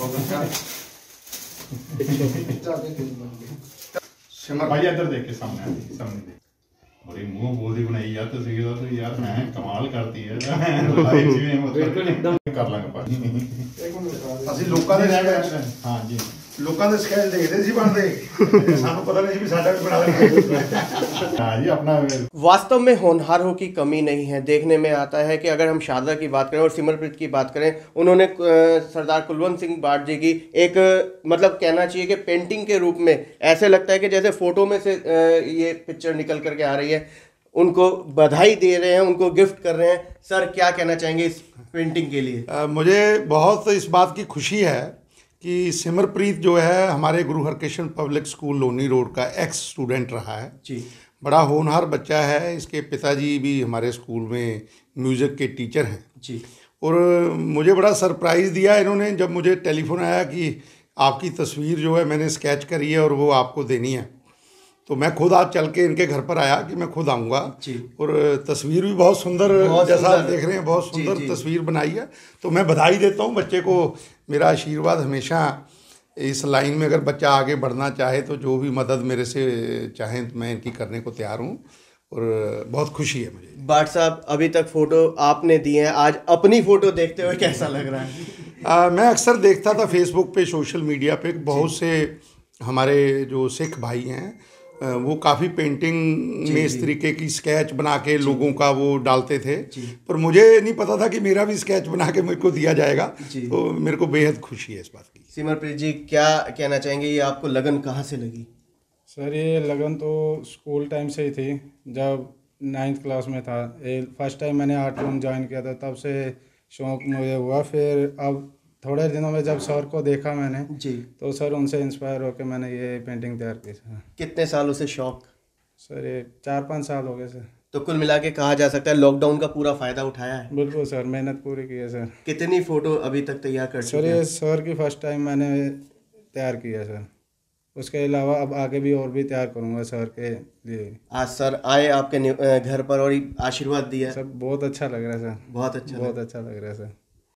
सिमर भाई इधर देख के सामने देख बड़ी मुंह बोली बनाई यार तस्वीर तो यार मैं कमाल करती है बिल्कुल एकदम कर लांगे भाई ਅਸੀਂ ਲੋਕਾਂ ਦੇ ਹਾਂ ਜੀ ਲੋਕਾਂ ਦੇ ਸਕੈਚ ਦੇਖਦੇ ਸੀ ਬਣਦੇ ਸਾਨੂੰ ਪਤਾ नहीं भी साडा भी बना लेंगे हां जी अपना। वास्तव में होनहारों की कमी नहीं है। देखने में आता है कि अगर हम शारदा की बात करें और सिमरप्रीत की बात करें, उन्होंने सरदार कुलवंत सिंह बाट जी की एक मतलब कहना चाहिए कि पेंटिंग के रूप में ऐसे लगता है कि जैसे फोटो में से ये पिक्चर निकल करके आ रही है। उनको बधाई दे रहे हैं, उनको गिफ्ट कर रहे हैं। सर क्या कहना चाहेंगे इस पेंटिंग के लिए? मुझे बहुत इस बात की खुशी है कि सिमरप्रीत जो है हमारे Guru Harkrishan public school Loni road का एक्स स्टूडेंट रहा है जी। बड़ा होनहार बच्चा है। इसके पिताजी भी हमारे स्कूल में म्यूज़िक के टीचर हैं जी। और मुझे बड़ा सरप्राइज़ दिया इन्होंने जब मुझे टेलीफोन आया कि आपकी तस्वीर जो है मैंने स्केच करी है और वो आपको देनी है। तो मैं खुद आज चल के इनके घर पर आया कि मैं खुद आऊँगा और तस्वीर भी बहुत सुंदर जैसा आप देख रहे हैं बहुत सुंदर तस्वीर बनाई है। तो मैं बधाई देता हूँ बच्चे को। मेरा आशीर्वाद हमेशा इस लाइन में अगर बच्चा आगे बढ़ना चाहे तो जो भी मदद मेरे से चाहें तो मैं इनकी करने को तैयार हूँ और बहुत खुशी है मुझे। बाट साहब अभी तक फ़ोटो आपने दी है, आज अपनी फ़ोटो देखते हुए कैसा लग रहा है? मैं अक्सर देखता था फेसबुक पे सोशल मीडिया पे बहुत से हमारे जो सिख भाई हैं वो काफ़ी पेंटिंग में इस तरीके की स्केच बना के लोगों का वो डालते थे, पर मुझे नहीं पता था कि मेरा भी स्केच बना के मेरे को दिया जाएगा। तो मेरे को बेहद खुशी है इस बात की। सिमरप्रीत जी क्या कहना चाहेंगे, ये आपको लगन कहाँ से लगी? सर ये लगन तो स्कूल टाइम से ही थी। जब 9th क्लास में था फर्स्ट टाइम मैंने आर्ट रूम ज्वाइन किया था, तब से शौक़ मुझे हुआ। फिर अब थोड़े दिनों में जब सर को देखा मैंने जी तो सर उनसे इंस्पायर होकर मैंने ये पेंटिंग तैयार की। सर कितने सालों से शौक? सर ये 4-5 साल हो गए सर। तो कुल मिला के कहा जा सकता है लॉकडाउन का पूरा फ़ायदा उठाया है? बिल्कुल सर, मेहनत पूरी की है सर। कितनी फ़ोटो अभी तक तैयार कर चुके सर? हैं? ये सर की फर्स्ट टाइम मैंने तैयार किया सर। उसके अलावा अब आगे भी और भी तैयार करूँगा सर के लिए। आज सर आए आपके घर पर और आशीर्वाद दिया? सर बहुत अच्छा लग रहा है सर, बहुत अच्छा लग रहा है सर।